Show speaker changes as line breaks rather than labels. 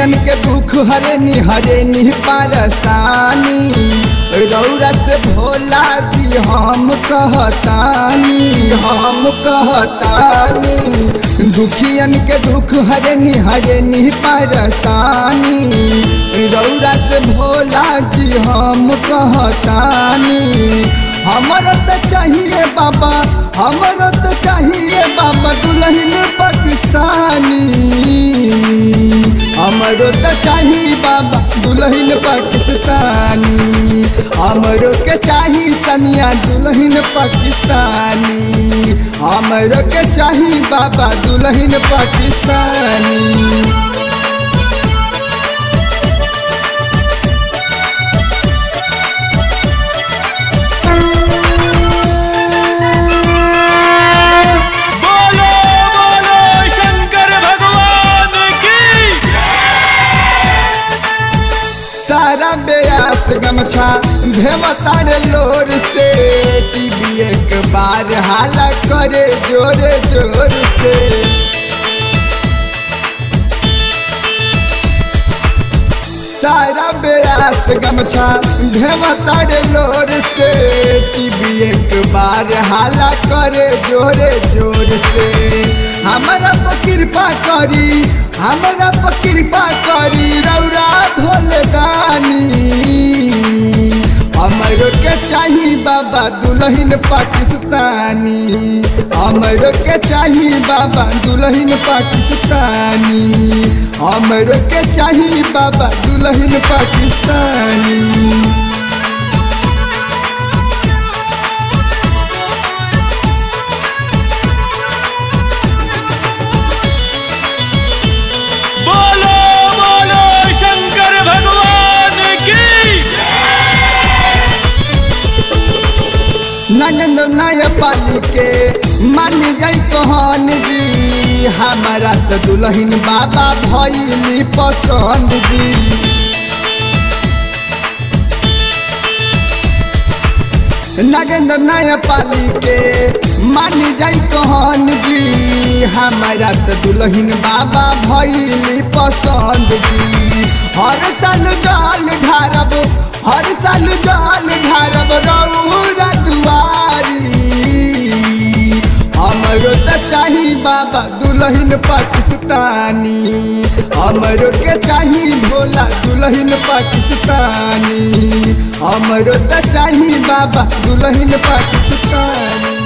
दुखियन के दुख हरे नी परेशानी रौरा से भोला जी हम कहतानी दुखियन के दुख हरे नी परेशानी रौरा से भोला जी हम कहतानी हमरो तो चाहिए बाबा दुल्हन पाकिस्तानी हमरो तो चाहिए बाबा दुल्हन पाकिस्तानी हमरो के चाहिए सनिया दुल्हन पाकिस्तानी हमरो के चाहिए बाबा दुल्हन पाकिस्तानी। सारा बेयास गमछा भेवतार लोर से टीवी एक बार हाला करे जोरे जोर से सारा बेयास गमछा भेवतार लोर से टीवी एक बार हाला करे जोरे जोर से हमारा कृपा करी रौरा भोलदानी हमरो के चाहिए बाबा दुल्हन पाकिस्तानी हमरो के चाहिए बाबा दुल्हन पाकिस्तानी हमरो के चाहिए बाबा दुल्हन पाकिस्तानी। नंद नया पाली के मान जाई कहन जी हमारा तो दुल्हन बाबा भइली पसंद जी नगेंद्र नया पाली के मान जाई कहन जी हमारा तो दुल्हन बाबा भइली पसंद जी हर साल जल ढारब रौरा दुआरी हमरो तो चाहिए बाबा दुल्हन पाकिस्तानी हमरो के चाहिए भोला दुल्हन पाकिस्तानी हमरो तो चाहिए बाबा दुल्हन पाकिस्तानी।